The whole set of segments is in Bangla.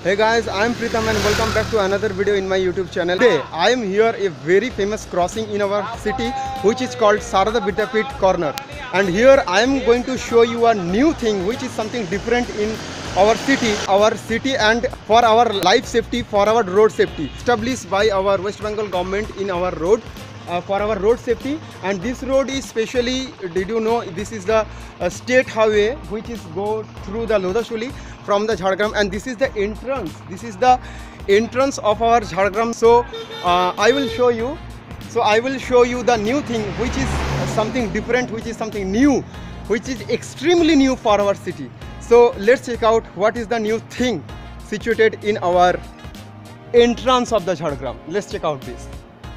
Hey guys, I am Pritam and welcome back to another video in my YouTube channel. Today I am here a very famous crossing in our city which is called Sarada Vidyapit Corner, and here I am going to show you a new thing which is something different in our city and for our life safety, for our road safety, established by our West Bengal government in our road. For our road safety, and this road is specially, did you know, this is the state highway which is go through the Lodashuli from the Jhargram, and this is the entrance of our Jhargram. So I will show you the new thing which is something different, which is something new, which is extremely new for our city. So let's check out what is the new thing situated in our entrance of the Jhargram. Let's check out this.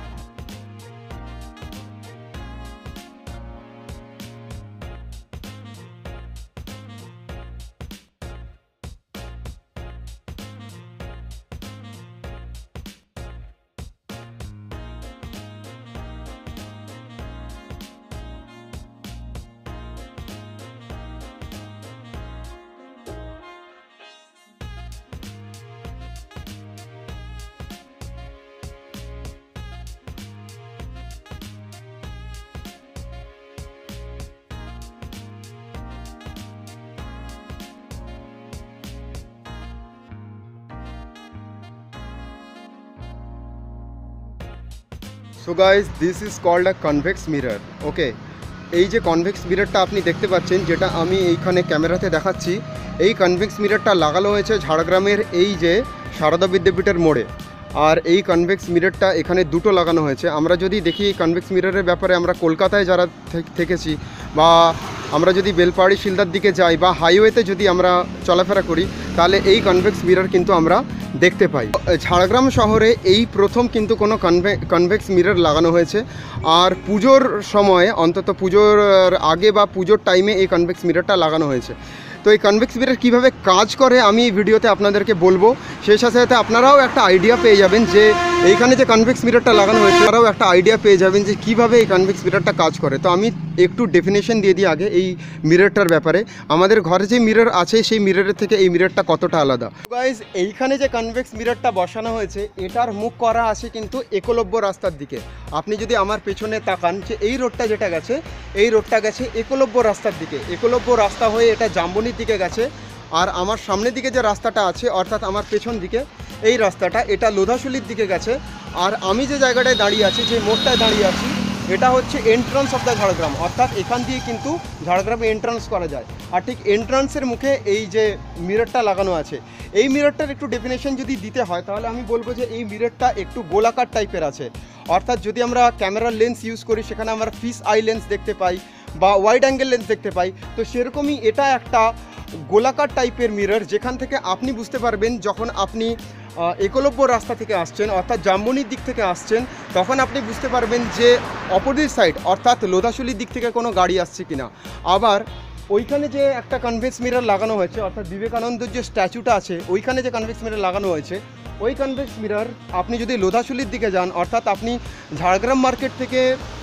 So guys, this is called a convex mirror. Okay, এই যে কনভেক্স মিররটা আপনি দেখতে পাচ্ছেন, যেটা আমি এইখানে ক্যামেরাতে দেখাচ্ছি, এই কনভেক্স মিররটা লাগানো হয়েছে ঝাড়গ্রামের এই যে সারদা বিদ্যাপীঠের মোড়ে। আর এই কনভেক্স মিররটা এখানে দুটো লাগানো হয়েছে। আমরা যদি দেখি এই কনভেক্স মিররের ব্যাপারে, আমরা কলকাতায় যারা থেকেছি বা আমরা যদি বেলপাহাড়ি শিলদার দিকে যাই বা হাইওয়েতে যদি আমরা চলাফেরা করি, তাহলে এই কনভেক্স মিরর কিন্তু আমরা দেখতে পাই। ঝাড়গ্রাম শহরে এই প্রথম কিন্তু কোনো কনভেক্স মিরর লাগানো হয়েছে। আর পুজোর সময়ে, অন্তত পুজোর আগে বা পুজোর টাইমে এই কনভেক্স মিররটা লাগানো হয়েছে। তো এই কনভেক্স মিরর কীভাবে কাজ করে আমি এই ভিডিওতে আপনাদেরকে বলবো। সেই সাথে সাথে আপনারাও একটা আইডিয়া পেয়ে যাবেন যে এইখানে যে কনভেক্স মিররটা লাগানো হয়েছে, তারাও একটা আইডিয়া পেয়ে যাবেন যে কীভাবে এই কনভেক্স মিররটা কাজ করে। তো আমি একটু ডেফিনেশন দিয়ে দিই আগে এই মিররটার ব্যাপারে। আমাদের ঘরে যে মিরর আছে সেই মিররের থেকে এই মিররটা কতটা আলাদা। গাইজ, এইখানে যে কনভেক্স মিররটা বসানো হয়েছে, এটার মুখ করা আছে কিন্তু একলব্য রাস্তার দিকে। আপনি যদি আমার পেছনে তাকান, যে এই রোডটা যেটা গেছে, এই রোডটা গেছে একলব্য রাস্তার দিকে। একলব্য রাস্তা হয়ে এটা জাম্বনির দিকে গেছে। আর আমার সামনের দিকে যে রাস্তাটা আছে, অর্থাৎ আমার পেছন দিকে এই রাস্তাটা, এটা লোধাশুলির দিকে গেছে। আর আমি যে জায়গাটায় দাঁড়িয়ে আছি, যে মোড়টায় দাঁড়িয়ে আছি, এটা হচ্ছে এন্ট্রান্স অফ দ্য ঝাড়গ্রাম, অর্থাৎ এখান দিয়ে কিন্তু ঝাড়গ্রামে এন্ট্রান্স করা যায়। আর ঠিক এন্ট্রান্সের মুখে এই যে মিররটা লাগানো আছে, এই মিররটার একটু ডেফিনেশন যদি দিতে হয়, তাহলে আমি বলবো যে এই মিররটা একটু গোলাকার টাইপের আছে। অর্থাৎ যদি আমরা ক্যামেরার লেন্স ইউজ করি, সেখানে আমরা ফিশ আই লেন্স দেখতে পাই বা ওয়াইড অ্যাঙ্গেল লেন্স দেখতে পাই। তো সেরকমই এটা একটা গোলাকার টাইপের মিরর, যেখান থেকে আপনি বুঝতে পারবেন যখন আপনি একলব্য রাস্তা থেকে আসছেন, অর্থাৎ জাম্বনির দিক থেকে আসছেন, তখন আপনি বুঝতে পারবেন যে অপোজিট সাইড, অর্থাৎ লোধাশুলির দিক থেকে কোনো গাড়ি আসছে কিনা। আবার ওইখানে যে একটা কনভেক্স মিরর লাগানো হয়েছে, অর্থাৎ বিবেকানন্দের যে স্ট্যাচুটা আছে, ওইখানে যে কনভেক্স মিরর লাগানো হয়েছে, ওই কনভেক্স মিরর আপনি যদি লোধাশুলির দিকে যান, অর্থাৎ আপনি ঝাড়গ্রাম মার্কেট থেকে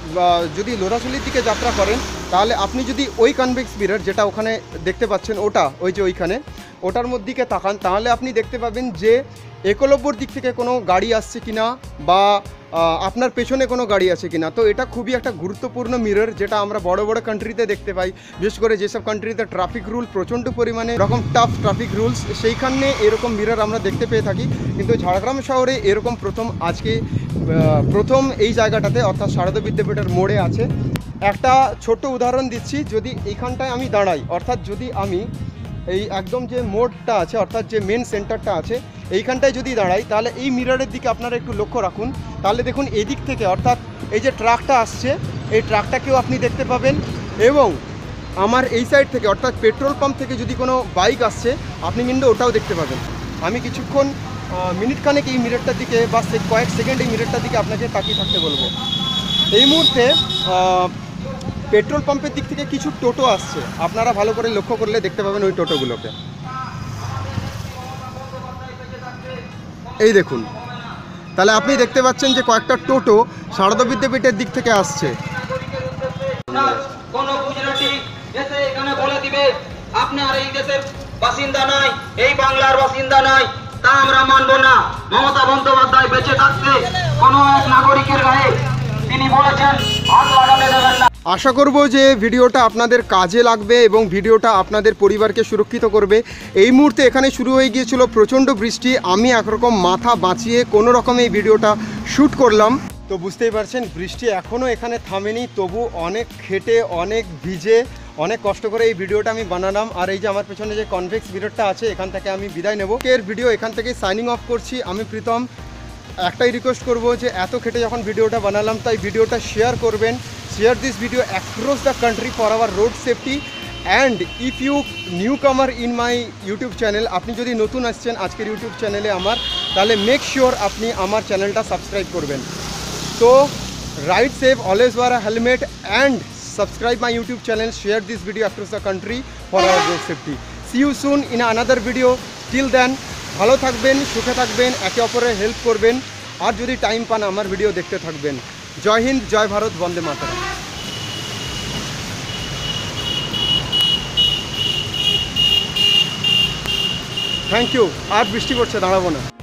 যদি লোধাশুলির দিকে যাত্রা করেন, তাহলে আপনি যদি ওই কনভেক্স মিরর যেটা ওখানে দেখতে পাচ্ছেন, ওই যে ওইখানে ওটার মধ্যে দিকে তাকান, তাহলে আপনি দেখতে পাবেন যে একলব্যর দিক থেকে কোনো গাড়ি আসছে কিনা বা আপনার পেছনে কোনো গাড়ি আছে কিনা। তো এটা খুবই একটা গুরুত্বপূর্ণ মিরর, যেটা আমরা বড় বড় কান্ট্রিতে দেখতে পাই। বিশেষ করে যেসব কান্ট্রিতে ট্রাফিক রুল প্রচণ্ড পরিমাণে এরকম টাফ ট্রাফিক রুলস, সেইখানে এরকম মিরর আমরা দেখতে পেয়ে থাকি। কিন্তু ঝাড়গ্রাম শহরে এরকম প্রথম এই জায়গাটাতে, অর্থাৎ সারদা বিদ্যাপীঠের মোড়ে আছে। একটা ছোট্ট উদাহরণ দিচ্ছি, যদি এইখানটায় আমি দাঁড়াই, অর্থাৎ যদি আমি এই একদম যে মোড়টা আছে, অর্থাৎ যে মেন সেন্টারটা আছে, এইখানটায় যদি দাঁড়াই, তাহলে এই মিররের দিকে আপনারা একটু লক্ষ্য রাখুন। তাহলে দেখুন এদিক থেকে, অর্থাৎ এই যে ট্রাকটা আসছে, এই ট্রাকটাকেও আপনি দেখতে পাবেন। এবং আমার এই সাইড থেকে, অর্থাৎ পেট্রোল পাম্প থেকে যদি কোনো বাইক আসছে, আপনি কিন্তু ওটাও দেখতে পাবেন। আমি কিছুক্ষণ মিনিটখানেক এই মিররটার দিকে বা কয়েক সেকেন্ড এই মিররটার দিকে আপনাকে তাকিয়ে থাকতে বলবো। এই মুহূর্তে পেট্রোল পাম্পের দিক থেকে কিছু টোটো আসছে, আপনারা ভালো করে লক্ষ্য করলে দেখতে পাবেন ওই টোটোগুলোকে। এই দেখুন, তাহলে আপনি দেখতে পাচ্ছেন যে কয়েকটা টোটো সারদা বিদ্যাপীঠের দিক থেকে আসছে। কোন গুজরাটি এসে এখানে বলে দিবে আপনি আর এই দেশের বাসিন্দা নয়, এই বাংলার বাসিন্দা নয়, তা আমরা মানব না। মমতা বন্দ্যোপাধ্যায় বেঁচে থাকতে কোনো এক নাগরিকের গায়ে তিনি বলেছেন হাত লাগাতে দেবেন না। আশা করব যে ভিডিওটা আপনাদের কাজে লাগবে এবং ভিডিওটা আপনাদের পরিবারকে সুরক্ষিত করবে। এই মুহূর্তে এখানে শুরু হয়ে গিয়েছিল প্রচণ্ড বৃষ্টি, আমি একরকম মাথা বাঁচিয়ে কোনো রকমে এই ভিডিওটা শ্যুট করলাম। তো বুঝতেই পারছেন বৃষ্টি এখনও এখানে থামেনি, তবু অনেক খেটে অনেক ভিজে অনেক কষ্ট করে এই ভিডিওটা আমি বানালাম। আর এই যে আমার পেছনে যে কনভেক্স মিররটা আছে এখান থেকে আমি বিদায় নেব। এর ভিডিও এখান থেকে সাইনিং অফ করছি। আমি প্রীতম একটাই রিকোয়েস্ট করব যে এত খেটে যখন ভিডিওটা বানালাম তাই ভিডিওটা শেয়ার করবেন। Share this video across the country for our road safety. And if you newcomer in my YouTube channel, আপনি যদি নতুন আসছেন আজকের ইউটিউব চ্যানেলে আমার, তাহলে মেক শিওর আপনি আমার চ্যানেলটা সাবস্ক্রাইব করবেন। So ride safe, always wear a helmet and subscribe my YouTube channel, share this video across the country for our road safety. See you soon in another video. Till then ভালো থাকবেন, সুখে থাকবেন, একে অপরের হেল্প করবেন, আর যদি টাইম পান আমার ভিডিও দেখতে থাকবেন। জয় হিন্দ, জয় ভারত, বন্দে মাতরম। Thank you. আর বৃষ্টি পড়ছে, দাঁড়াবো না।